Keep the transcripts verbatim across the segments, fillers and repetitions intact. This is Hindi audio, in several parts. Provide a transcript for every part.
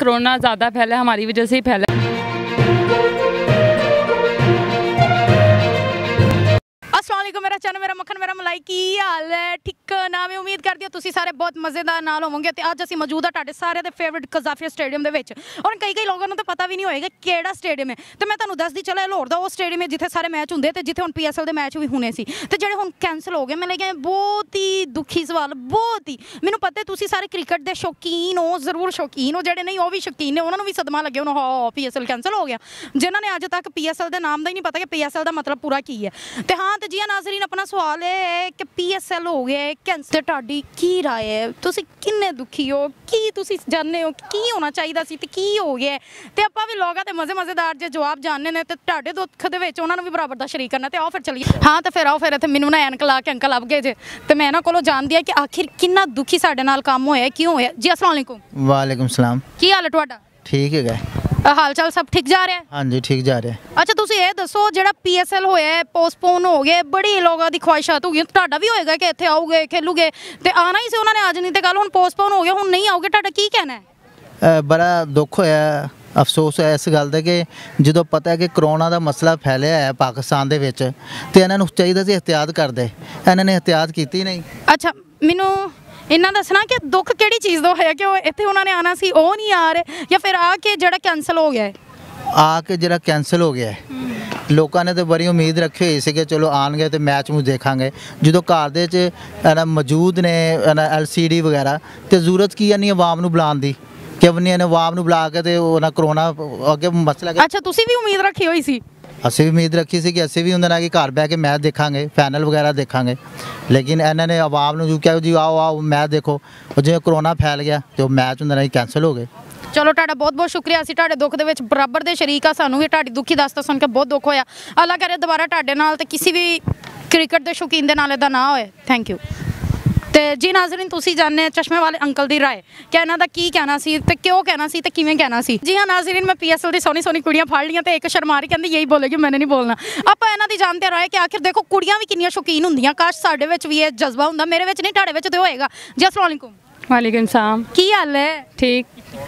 कोरोना ज़्यादा फैला, हमारी वजह से ही फैला। अस्सलामुअलैकुम, मेरा चैनल मेरा मक्खन मेरा मलाई की हाल है? ठीक ना? मैं उम्मीद करती हूँ तुसी सारे बहुत मज़ेदार नाल होवोगे। तो अज असीं मौजूद हाँ तुहाडे सारे दे फेवरेट कज़ाफिया स्टेडियम दे विच, और कई कई लोगों को तो पता भी नहीं होएगा किहड़ा स्टेडियम है। तो मैं तुहानूं दसदी चला लाहौर दा वो स्टेडियम है जिथे सारे मैच हुंदे, ते जिथे हुण पी एस एल दे मैच भी होने सी, ते जिहड़े हुण कैंसल हो गए। मैं लगे बहुत ही दुखी सवाल, बहुत ही। मैनूं पता है तुसी सारे क्रिकेट दे शौकीन हो, जरूर शौकीन हो, जिहड़े नहीं वो भी शौकीन ने, उन्होंने भी सदमा लगे होना, हाँ पी एस एल कैंसल हो गया, जिन्होंने अज तक पी एस एल के नाम का ही नहीं पता कि पी एस एल का मतलब पूरा की है। तो हाँ, तो जी हाँ नाज़रीन, अपना सवाल है कि पी एस एल हो गया कैंसल, तुहाडी की राय है? तुसी किन्ने दुखी हो? की तुसी जानते हो की होना चाहिए सी ते की हो गया? तो आपां भी लोग ते मज़े मज़ेदार जे जवाब जानने ने, ते तुहाडे दुख दे विच उन्हां नूं भी बराबर दा शरीक करना। ते आओ फिर चलिए। हाँ, तो फिर आओ फिर इत्थे मैनूं ना ऐनक ला के अंकल लभ गए जे, ते मैं इन्हां कोलों जानदी हां कि आखिर किन्ना दुखी साडे नाल काम होया, क्यों होया। जी अस्सलाम वालेकुम। वालेकुम सलाम। की हाल है तुहाडा? ठीक है, हाल चाल सब ठीक जा रहा है? हाँ जी, ठीक जा रहा है। अच्छा, तुसी ये दसो, जो पी एस एल होया है पोस्टपोन हो गया, बड़ी लोगों की ख्वाहिशात हो गई, तुहाडा भी होएगा कि इत्थे आओगे खेलोगे, तो आना ही से उन्होंने अज, नहीं तो कल हुण पोस्टपोन हो गया, हुण नहीं आओगे, तुहाडा की कहना है? बड़ा दुख होया, अफसोस है इस गल का कि जो पता है कि करोना का मसला फैलिया है पाकिस्तान के विच, ते इन्हां नूं चाहीदा सी एहतियात करदे, इन्हां ने एहतियात कीती नहीं। अच्छा, मैनूं इन्ना दसना कि दुख किहड़ी चीज़ दा होया कि इत्थे उन्होंने आना सी, वो नहीं आ रहे, या फिर आके जिहड़ा कैंसल हो गया है? आके जिहड़ा कैंसल हो गया है, लोगों ने तो बड़ी उम्मीद रखी हुई सी कि चलो आएंगे तो मैच मूच देखांगे, जो घर दे मौजूद ने एल सी डी वगैरह, तो जरूरत की है नहीं आवाम नूं बुलाउण दी कि अपनी आवाम नूं बुला के तो ना करोना अगे मसला। अच्छा, तुसी भी उम्मीद रखी हुई सी? ਅਸੀਂ ਵੀ उम्मीद रखी सी कि ਅਸੀਂ भी उन्होंने घर बह के मैच देखांगे, फाइनल वगैरह देखांगे, लेकिन इन्होंने आवाम ने जो क्या जी आओ आओ मैच देखो, और जो कोरोना फैल गया तो मैच उन्होंने कैंसल हो गए। चलो, तुहाडा बहुत बहुत शुक्रिया, असीं तुहाडे दुख दे विच बराबर दे शरीक आ, सानूं भी तुहाडी दुखी दस्ता सुन के बहुत दुख होया। अल्लाह करे दोबारा तुहाडे नाल ते किसी भी क्रिकेट दे शौकीन दे नाल इदां ना होए। Thank you. तो जी नाज़रीन, तुसी जानने चश्मे वाले अंकल की राय कि इन्हां दा की कहना सी, ते क्यों कहना सी, ते किवें कहना सी। जी हाँ नाज़रीन, मैं पी एस एल दी सोहनी सोहनी कुड़ियां फड़ लियां, ते एक शर्मा रही कहंदी यही बोलेगी, मैंने नहीं बोलना। आपां इन्हां दी जानते राय कि आखिर देखो कुड़ियां भी कितनियां शौकीन हुंदियां, काश साडे विच भी ये जज्बा हुंदा, मेरे विच नहीं, तुहाडे विच ते होएगा। जी अस्सलाम वालेकुम। वालेकुम सलाम। की हाल है? ठीक।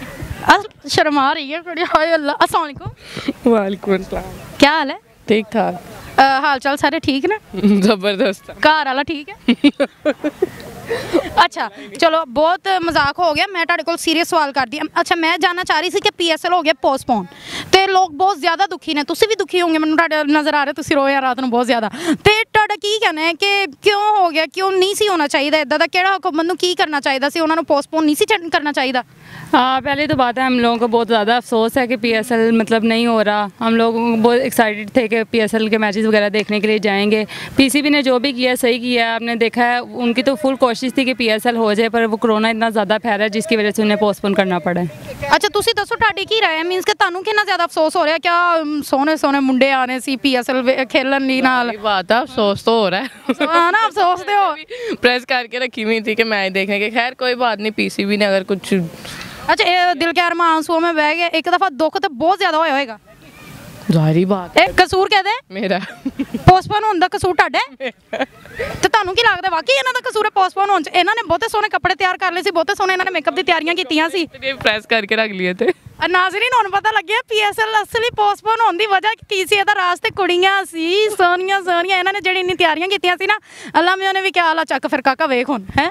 शर्मा रही है कुड़ी, हाय अल्लाह। अस्सलाम वालेकुम। वालेकुम सलाम। क्या हाल है? ठीक ठाक। हाल चाल सारे ठीक ना? जबरदस्त। घर वाला ठीक है? अच्छा चलो, बहुत मजाक हो गया, मैं तुहाडे कोल सीरियस सवाल कर दी। अच्छा, मैं जानना चाह रही थी कि पी एस एल हो गया पोस्टपोन, तो लोग बहुत ज़्यादा दुखी ने, तुसी भी दुखी होंगे, मैनूं तुहाडे नज़र आ रहा तुसी रोए रात नूं बहुत ज़्यादा। तो तुहाडा की कहना है कि क्यों हो गया, क्यों नहीं सी होना चाहिए इदां दा? किहड़ा हुकूमत नूं की करना चाहिए सी, उन्हां नूं पोस्टपोन नहीं सी करना चाहिए? हाँ, पहले तो बात है, हम लोगों को बहुत ज़्यादा अफसोस है कि पी एस एल मतलब नहीं हो रहा। हम लोग बहुत एक्साइटेड थे कि पी एस एल के मैचेस वगैरह देखने के लिए जाएंगे। पी सी बी ने जो भी किया सही किया, आपने देखा है, उनकी तो फुल कोशिश थी कि पी एस एल हो जाए, पर वो कोरोना इतना ज़्यादा फैला है जिसकी वजह से उन्हें पोस्टपोन करना पड़ा है। अच्छा, तुसी दसो तुहाडी की राय है, मीनस कि तुहानूं कितना ज़्यादा अफसोस हो रहा है? क्या सोने सोने मुंडे आने सी पी एस एल खेलन ली नाल? बात है, अफसोस तो हो रहा है। हाँ ना, अफसोस तो हो। प्रेस करके रखी हुई थी कि मैच देखने के, खैर कोई बात नहीं, पी सी बी ने अगर कुछ। अच्छा, ये दिल के अरमा आंसुओं में बह गए, एक दफ़ा दुख तो बहुत ज़्यादा होया होएगा। जाहिर बात है। कसूर कहते मेरा पोस्टपोन होने का कसूर तुहाडा है? ते तुहानूं की लगदा वाकई इन्हां दा कसूर है पोस्टपोन होने च? इन्हां ने बहुते सोहने कपड़े तैयार कर लए सी, बहुते सोहने इन्हां ने मेकअप दी तैयारियां कीतियां सी, प्रेस करके रख लिए थे। नाज़रीन हुण पता लग्गिया पी एस एल असली पोस्टपोन होने की वजह की सी, इहदा राज ते कुड़ियां सी सोहनियां सोहनियां, इन्हां ने जेहड़ी इन्नी तैयारियां कीतियां सी ना, अल्लाह मियां ने भी क्या आला चक फिर काका वेख हुण है।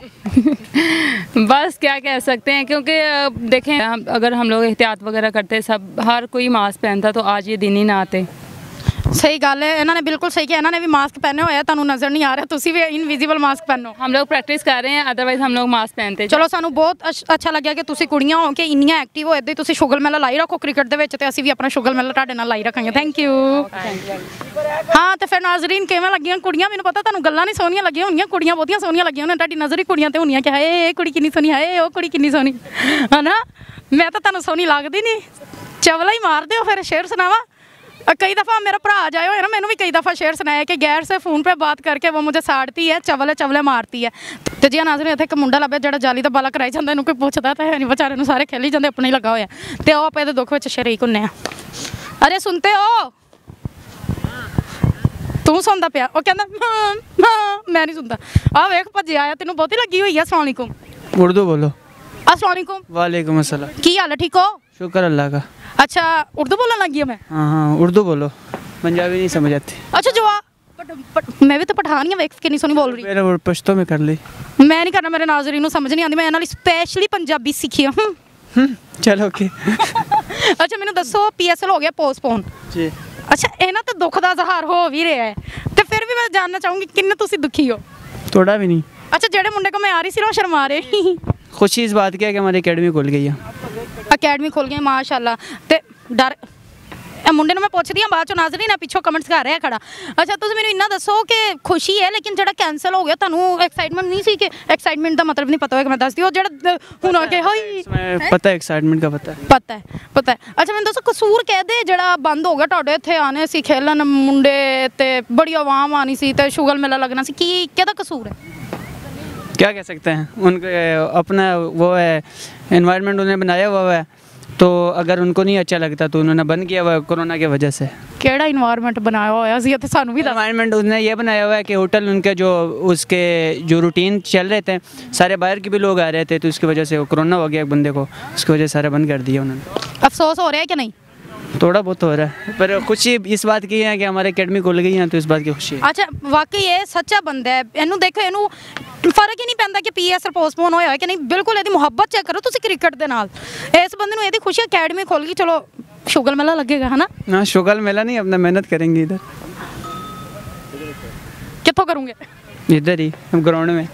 बस क्या कह सकते हैं, क्योंकि देखें अगर हम लोग एहतियात वगैरह करते, सब हर कोई मास्क पहनता, तो आज ये दिन ही ना आते। सही गल है, इन्होंने बिल्कुल सही किया, इन्होंने भी मास्क पहने हुए, तुहानूं नज़र नहीं आ रहा, तुसी भी इनविजिबल मास्क पहनो। हम लोग प्रैक्टिस कर रहे हैं, अदरवाइज हम लोग मास्क पहनते। चलो, सानू बहुत अच्छा लगे कि तुसी कुड़ियां हो के इन्नियां एक्टिव हो, इदां ही तुसी शुगल मेला लाई रखो क्रिकेट दे विच, ते असीं भी अपना शुगल मेला तुहाडे नाल लाई रखांगे। Thank you. हाँ, तो फिर नाज़रीन किवें लगियां कुड़ियां? मैनूं पता तुहानूं गल्लां नहीं सोहनियां लगियां होणगियां, कुड़ियां बहुतियां सोहनियां लगियां होणगियां, तुहाडी नज़र ही कुड़ियां ते होणियां कि हाए ये कुड़ी किन्नी सोहनी, हाए ओह कुड़ी किन्नी सोहनी, है ना? मैं तो तुहानूं सोहनी लगदी नहीं, चवला ही मार दिओ। फिर शेर सुनावा? कई दफ़ा मेरा भरा जाए हो ना, मैंने भी कई दफ़ा शेर सुनाया कि गैर से फ़ोन पे बात करके वो मुझे साड़ती है, चवले चवले मारती है। तो जी नाज़रीन, इत्थे एक मुंडा लभ्या जिहड़ा जाली दा बाला कराई जांदा, इहनूं कोई पुछदा तां है नहीं, बेचारे नूं सारे खेली जांदे, अपने ही लगा होया, ते आओ आपां इहदे दुख विच शरीक हुंदे आ। अरे सुनते हो? तू सुनदा पिया? वो कहंदा मैं नहीं सुनदा। आ वेख भज्जे आया, तेनूं बहुती लगी हुई है। अस्सलाम वालेकुम। उर्दू बोलो। अस्सलाम वालेकुम। वालेकुम अस्सलाम। की हाल है, ठीक हो? शुक्र अल्लाह का। अच्छा उर्दू बोलने लग गई मैं। हाँ हाँ उर्दू बोलो, पंजाबी नहीं समझ आती। अच्छा जवाब पट, पट, मैं भी तो पठान ही हाँ, वेख के नहीं सुनी बोल रही। मेरे वो पश्तो में कर ली। मैं नहीं करना, मेरे नाज़रीन ਨੂੰ समझ नहीं आती, मैं ਇਹਨਾਂ स्पेशली पंजाबी सीखी हूँ। चलो ओके। अच्छा मैंने दसो पीएसएल हो गया पोस्टपोन जी। अच्छा ਇਹਨਾਂ ਤੇ ਦੁੱਖ ਦਾ ਇਜ਼ਹਾਰ ਹੋ ਵੀ ਰਿਹਾ ਹੈ ਤੇ ਫਿਰ ਵੀ ਮੈਂ ਜਾਨਣਾ ਚਾਹੂੰਗੀ ਕਿੰਨੇ ਤੁਸੀਂ ਦੁਖੀ ਹੋ। थोड़ा भी नहीं। अच्छा ਜਿਹੜੇ ਮੁੰਡੇ को मैं आ रही ਸੀ ਉਹ शर्मा रहे। खुशी इस बात की है कि हमारी एकेडमी खुल गई है। ਅਕੈਡਮੀ ਖੁੱਲ ਗਈ ਮਾਸ਼ਾਅੱਲਾ ਤੇ ਡਰ ਇਹ ਮੁੰਡੇ ਨੂੰ ਮੈਂ ਪੁੱਛਦੀ ਹਾਂ ਬਾਅਦ ਚੋਂ ਨਾਜ਼ਰੀਨ ਆ ਪਿੱਛੋਂ ਕਮੈਂਟਸ ਕਰ ਰਿਹਾ ਖੜਾ। ਅੱਛਾ ਤੁਸੀਂ ਮੈਨੂੰ ਇੰਨਾ ਦੱਸੋ ਕਿ ਖੁਸ਼ੀ ਹੈ ਲੇਕਿਨ ਜਿਹੜਾ ਕੈਂਸਲ ਹੋ ਗਿਆ ਤੁਹਾਨੂੰ ਐਕਸਾਈਟਮੈਂਟ ਨਹੀਂ ਸੀ ਕਿ ਐਕਸਾਈਟਮੈਂਟ ਦਾ ਮਤਲਬ ਨਹੀਂ ਪਤਾ ਹੋਇਆ ਕਿ ਮੈਂ ਦੱਸਦੀ ਉਹ ਜਿਹੜਾ ਹੁਣ ਆ ਕੇ ਹਾਈ इसमें पता है एक्साइटमेंट का पता है। ਪਤਾ ਹੈ ਪਤਾ ਹੈ। ਅੱਛਾ ਮੈਨੂੰ ਦੱਸੋ ਕਸੂਰ ਕਹਦੇ ਜਿਹੜਾ ਬੰਦ ਹੋ ਗਿਆ ਤੁਹਾਡੇ ਇੱਥੇ ਆਨੇ ਸੀ ਖੇਲਣ ਮੁੰਡੇ ਤੇ ਬੜੀ ਆਵਾਮ ਆਣੀ ਸੀ ਤੇ ਸ਼ੁਗਲ ਮੇਲਾ ਲੱਗਣਾ ਸੀ ਕੀ ਕਿਹਦਾ ਕਸੂਰ ਹੈ। क्या कह सकते हैं, उनके अपना वो है एनवायरनमेंट उन्होंने बनाया हुआ है, तो अगर उनको नहीं अच्छा लगता तो उन्होंने बंद किया हुआ है कोरोना की वजह से। ਕਿਹੜਾ ਇਨवायरमेंट ਬਣਾਇਆ ਹੋਇਆ ਸੀ ਇੱਥੇ ਸਾਨੂੰ ਵੀ ਦੱਸ। एनवायरनमेंट उन्होंने ये बनाया हुआ है कि होटल उनके जो उसके जो रूटीन चल रहे थे सारे बाहर के भी लोग आ रहे थे, तो उसकी वजह से वो कोरोना हो गया एक बंदे को, उसकी वजह से सारा बंद कर दिया उन्होंने। अफसोस हो रहा है कि नहीं। थोड़ा बहुत हो रहा है, पर खुशी इस बात की है कि हमारे एकेडमी खुल गई है, तो इस बात की खुशी है। ਅੱਛਾ ਵਾਕਈ ਇਹ ਸੱਚਾ ਬੰਦਾ ਹੈ ਇਹਨੂੰ ਦੇਖੋ ਇਹਨੂੰ ਫਰਕ ਹੀ ਨਹੀਂ ਪੈਂਦਾ ਕਿ ਪੀਐਸਐਲ ਪੋਸਟਪੋਨ ਹੋਇਆ ਹੈ ਕਿ ਨਹੀਂ ਬਿਲਕੁਲ ਇਹਦੀ ਮੁਹੱਬਤ ਚੈੱਕ ਕਰੋ ਤੁਸੀਂ ਕ੍ਰਿਕਟ ਦੇ ਨਾਲ ਇਸ ਬੰਦੇ ਨੂੰ ਇਹਦੀ ਖੁਸ਼ੀ ਅਕੈਡਮੀ ਖੁੱਲ ਗਈ ਚਲੋ ਸ਼ੁਗਲ ਮੇਲਾ ਲੱਗੇਗਾ ਹਨਾ। हाँ शुगल मेला नहीं, अपना मेहनत करेंगे इधर ਕਿੱਥੋਂ ਕਰੋਗੇ इधर ही ग्राउंड में।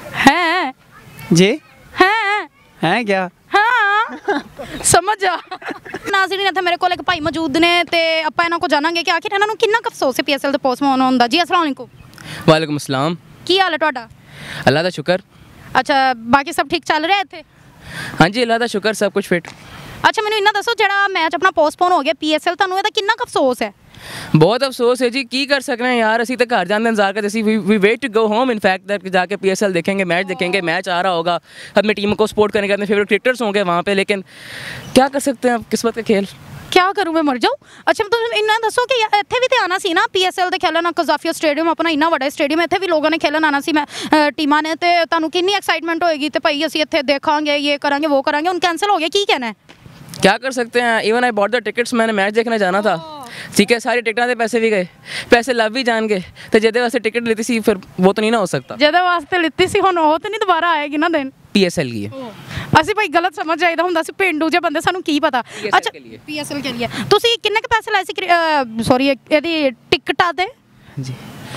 ਹੈ जी ਹੈ हैं क्या। ਹਾਂ ਸਮਝ ਆ ਨਾਜ਼ਰੀਨ ਇੱਥੇ ਮੇਰੇ ਕੋਲ ਇੱਕ ਭਾਈ ਮੌਜੂਦ ਨੇ ਤੇ ਆਪਾਂ ਇਹਨਾਂ ਕੋਲ ਜਾਣਾਂਗੇ ਕਿ ਆਖਿਰ ਇਹਨਾਂ ਨੂੰ ਕਿੰਨਾ ਕੁ ਅਫਸੋਸ ਹੈ ਪੀਐਸਐਲ ਦੇ ਪੋਸਟਪੋਨ ਹੋਣ ਦਾ। ਜੀ ਅਸਲਾਮ ਵਾਲੇਕੁਮ। वालेकुम अस्सलाम। ਕੀ ਹਾਲ ਹੈ ਤੁਹਾਡਾ। अल्लाह का शुक्र। ਅੱਛਾ ਬਾਕੀ ਸਭ ਠੀਕ ਚੱਲ ਰਿਹਾ ਇੱਥੇ। हाँ जी अल्लाह का शुक्र, सब कुछ फिट। ਅੱਛਾ ਮੈਨੂੰ ਇਹਨਾਂ ਦੱਸੋ ਜਿਹੜਾ ਮੈਚ ਆਪਣਾ ਪੋਸਟਪੋਨ ਹੋ ਗਿਆ ਪੀਐਸਐਲ ਤੁਹਾਨੂੰ ਇਹਦਾ ਕਿੰਨਾ ਕੁ ਅਫਸੋਸ ਹੈ। बहुत अफसोस है जी, की कर सकते हैं यार, असी तो घर जाने इंतजार करते सी we wait to go home in fact that जाके पीएसएल देखेंगे, मैच देखेंगे, मैच आ रहा होगा, अपनी टीम को सपोर्ट करेंगे, अपने फेवरेट क्रिकेटर्स होंगे वहाँ पे, लेकिन क्या कर सकते हैं अब किस्मत का खेल। क्या करूँ मैं मर जाऊँ। अच्छा तुम इन्ना दसो कि ਇੱਥੇ ਵੀ ਤੇ ਆਣਾ ਸੀ ਨਾ ਪੀਐਸਐਲ ਦੇ ਖੇਲਣ ਕਜ਼ਾਫੀਆ ਸਟੇਡੀਅਮ ਆਪਣਾ ਇੰਨਾ ਵੱਡਾ ਸਟੇਡੀਅਮ ਇੱਥੇ ਵੀ ਲੋਕਾਂ ਨੇ ਖੇਲਣ ਆਣਾ ਸੀ ਮੈਂ ਟੀਮਾਂ ਨੇ ਤੇ ਤੁਹਾਨੂੰ ਕਿੰਨੀ ਐਕਸਾਈਟਮੈਂਟ ਹੋਏਗੀ ਤੇ ਭਾਈ ਅਸੀਂ ਇੱਥੇ ਦੇਖਾਂਗੇ ਇਹ ਕਰਾਂਗੇ ਉਹ ਕਰਾਂਗੇ ਹੁਣ ਕੈਂਸਲ ਹੋ ਗਿਆ ਕੀ ਕਹਿਣਾ है। क्या कर सकते हैं, even I bought the tickets, मैंने मैच देखने जाना था, ठीक है, सारी टिकटां ਦੇ ਪੈਸੇ ਵੀ ਗਏ, ਪੈਸੇ ਲੱਭ ਵੀ ਜਾਣਗੇ ਤੇ ਜਿਹਦੇ ਵਾਸਤੇ ਟਿਕਟ ਲਈ ਸੀ ਫਿਰ ਉਹ ਤਾਂ ਨਹੀਂ ਨਾ ਹੋ ਸਕਦਾ। ਜਿਹਦੇ ਵਾਸਤੇ ਲਿੱਤੀ ਸੀ ਹੁਣ ਉਹ ਤੇ ਨਹੀਂ ਦੁਬਾਰਾ ਆਏਗੀ ਨਾ ਦਿਨ। पीएसएल की है। ਅਸੀਂ ਭਾਈ ਗਲਤ ਸਮਝ ਜਾਈਦਾ ਹੁੰਦਾ ਸੀ ਪਿੰਡੂ ਜੇ ਬੰਦੇ ਸਾਨੂੰ ਕੀ ਪਤਾ। ਅੱਛਾ ਪੀਐਸਐਲ ਕੇ ਲਈ ਤੁਸੀਂ ਕਿੰਨੇ ਕ ਪੈਸੇ ਲਾਏ ਸੀ ਸੌਰੀ ਇਹਦੀ ਟਿਕਟਾਂ ਦੇ। जी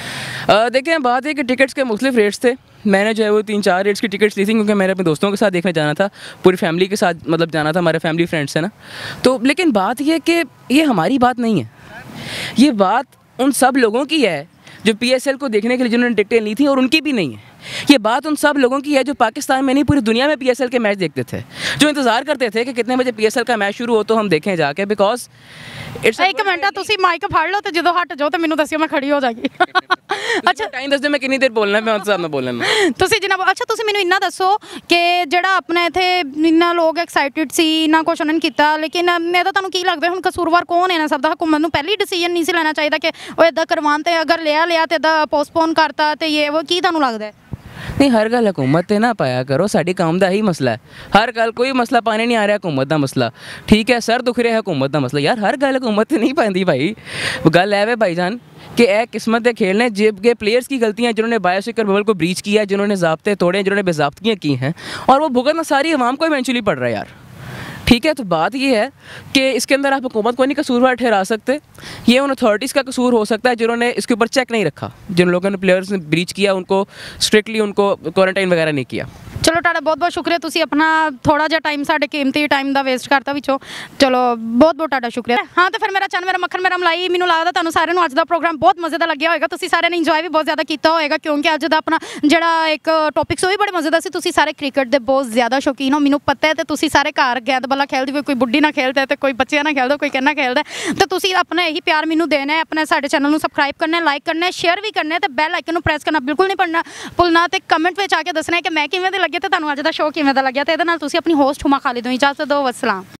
देखें बात है कि टिकट्स के मुख्तलिफ रेट्स थे, मैंने जो है वो तीन चार रेट्स की टिकट्स ली थी क्योंकि मैंने अपने दोस्तों के साथ देखने जाना था, पूरी फैमिली के साथ मतलब जाना था, हमारे फैमिली फ्रेंड्स है ना, तो लेकिन बात ये है कि ये हमारी बात नहीं है, ये बात उन सब लोगों की है जो पीएसएल को देखने के लिए जिन्होंने टिकटें ली थी और उनकी भी नहीं है। ये बात उन सब लोगों की है जो पाकिस्तान में नहीं पूरी दुनिया में पीएसएल के मैच देखते थे, जो इंतज़ार करते थे कि कितने बजे पीएसएल का मैच शुरू हो तो हम देखें जाके, बिकॉज इट्स ਇੱਕ ਮਿੰਟ ਤੁਸੀਂ ਮਾਈਕ ਫੜ ਲਓ ਤੇ ਜਦੋਂ ਹਟ ਜਾਓ ਤੇ ਮੈਨੂੰ ਦੱਸਿਓ ਮੈਂ ਖੜੀ ਹੋ ਜਾਗੀ। अच्छा टाइम दस दे मैं कितनी देर बोलना है, मैं उनसे सामने बोलना है। ਤੁਸੀਂ ਜਨਾਬ ਅੱਛਾ ਤੁਸੀਂ ਮੈਨੂੰ ਇੰਨਾ ਦੱਸੋ ਕਿ ਜਿਹੜਾ ਆਪਣਾ ਇੱਥੇ ਇੰਨਾ ਲੋਕ ਐਕਸਾਈਟਿਡ ਸੀ ਇੰਨਾ ਕੁਛ ਉਹਨਾਂ ਨੇ ਕੀਤਾ ਲੇਕਿਨ ਮੈਂ ਤਾਂ ਤੁਹਾਨੂੰ ਕੀ ਲੱਗਦਾ ਹੁਣ ਕਸੂਰਵਾਰ ਕੌਣ ਹੈ ਨਾ ਸਭ ਦਾ ਹਕੂਮਤ ਨੂੰ ਪਹਿਲੀ ਡਿਸੀਜਨ ਨਹੀਂ ਸੀ ਲੈਣਾ ਚਾਹੀਦਾ ਕਿ ਉਹ ਇਦਾਂ ਕਰਵਾਉਣ ਤੇ ਅਗਰ ਲਿਆ ਲਿਆ ਤੇ ਇਦਾਂ ਪੋਸਟਪੋਨ ਕਰਤਾ ਤੇ ਇਹ ਉਹ ਕੀ ਤੁਹਾਨੂੰ ਲੱਗਦਾ ਹੈ। नहीं हर गल हुकूमत ते ना पाया करो, साड़ी कौम का ही मसला है, हर गल कोई मसला पाने नहीं आ रहा हुकूमत का मसला, ठीक है, सर दुख रहा है हुकूमत का मसला, यार हर गल हुकूमत नहीं पाती भाई, गल है वे भाईजान कि ए किस्मत के खेल ने जेब के प्लेयर्स की गलतियाँ जिन्होंने बायोसिक्योर बबल को ब्रीच किया, जिन्होंने ज़ाब्ते तोड़े, जिन्होंने बेज़ाब्तियाँ की हैं और वो भुगतना सारी आवाम को इवेंचुअली पड़ रहा है यार, ठीक है। तो बात ये है कि इसके अंदर आप हुकूमत को नहीं कसूरवार ठहरा सकते, ये उन अथॉरिटीज़ का कसूर हो सकता है जिन्होंने इसके ऊपर चेक नहीं रखा, जिन लोगों ने प्लेयर्स ने ब्रीच किया उनको स्ट्रिक्टली उनको क्वारंटाइन वगैरह नहीं किया। ਚਲੋ ਤੁਹਾਡਾ ਬਹੁਤ ਬਹੁਤ ਸ਼ੁਕਰੀਆ ਤੁਸੀਂ ਆਪਣਾ ਥੋੜਾ ਜਿਹਾ ਟਾਈਮ ਸਾਡੇ ਕੀਮਤੀ ਟਾਈਮ ਦਾ ਵੇਸਟ ਕਰਤਾ ਵਿੱਚੋਂ ਚਲੋ ਬਹੁਤ ਬਹੁਤ ਤੁਹਾਡਾ ਸ਼ੁਕਰੀਆ। ਹਾਂ ਤੇ ਫਿਰ ਮੇਰਾ ਚੈਨਲ ਮੇਰਾ ਮੱਖਣ ਮੇਰਾ ਮਲਾਈ ਮੈਨੂੰ ਲੱਗਦਾ ਤੁਹਾਨੂੰ ਸਾਰਿਆਂ ਨੂੰ ਅੱਜ ਦਾ ਪ੍ਰੋਗਰਾਮ ਬਹੁਤ ਮਜ਼ੇਦਾਰ ਲੱਗਿਆ ਹੋਵੇਗਾ, ਤੁਸੀਂ ਸਾਰਿਆਂ ਨੇ ਇੰਜੋਏ ਵੀ ਬਹੁਤ ਜ਼ਿਆਦਾ ਕੀਤਾ ਹੋਵੇਗਾ ਕਿਉਂਕਿ ਅੱਜ ਦਾ ਆਪਣਾ ਜਿਹੜਾ ਇੱਕ ਟੌਪਿਕ ਸੀ ਉਹ ਵੀ ਬੜੇ ਮਜ਼ੇਦਾਰ ਸੀ। ਤੁਸੀਂ ਸਾਰੇ ਕ੍ਰਿਕਟ ਦੇ ਬਹੁਤ ਜ਼ਿਆਦਾ ਸ਼ੌਕੀਨ ਹੋ ਮੈਨੂੰ ਪਤਾ ਹੈ ਤੇ ਤੁਸੀਂ ਸਾਰੇ ਘਰ ਗੇਂਦ ਬੱਲਾ ਖੇਲਦੇ ਹੋ, ਕੋਈ ਬੁੱਢੀ ਨਾਲ ਖੇਲਦਾ ਤੇ ਕੋਈ ਬੱਚਿਆਂ ਨਾਲ ਖੇਲਦਾ ਕੋਈ ਕਿੰਨਾ ਖੇਲਦਾ ਤੇ ਤੁਸੀਂ ਆਪਣਾ ਇਹੀ ਪਿਆਰ ਮੈਨੂੰ ਦੇਣਾ ਹੈ, ਆਪਣੇ ਸਾਡੇ ਚੈਨਲ ਨੂੰ ਸਬਸਕ੍ਰਾਈਬ ਕਰਨਾ ਹੈ, ਲਾਈਕ ਕਰਨਾ ਹੈ, ਸ਼ੇਅਰ ਵੀ ਕਰਨਾ ਹੈ ਤੇ ਬੈਲ ਆਈਕਨ ਨੂੰ ਪ੍ਰੈਸ ਕਰਨਾ ਬਿਲਕੁਲ ਨਹੀਂ ਭੁੱਲਣਾ ਭੁੱਲਣਾ ਤੇ ਕਮੈਂਟ ਵਿੱਚ ਆ ਕੇ ਦੱਸਣਾ ਹੈ ਕਿ ਮੈਂ ਕਿਵੇਂ ਦੇ ਲੱਗੇ ਤੇ ਤੁਹਾਨੂੰ ਅੱਜ ਦਾ ਸ਼ੋਅ ਕਿਵੇਂ ਦਾ ਲੱਗਿਆ ਤੇ ਇਹਦੇ ਨਾਲ ਤੁਸੀਂ ਆਪਣੀ ਹੋਸਟ ਹੁਮਾ ਖਾਲਿਦ ਨੂੰ ਇਜਾਜ਼ਤ ਦਿਓ। ਵਸਲਾਮ।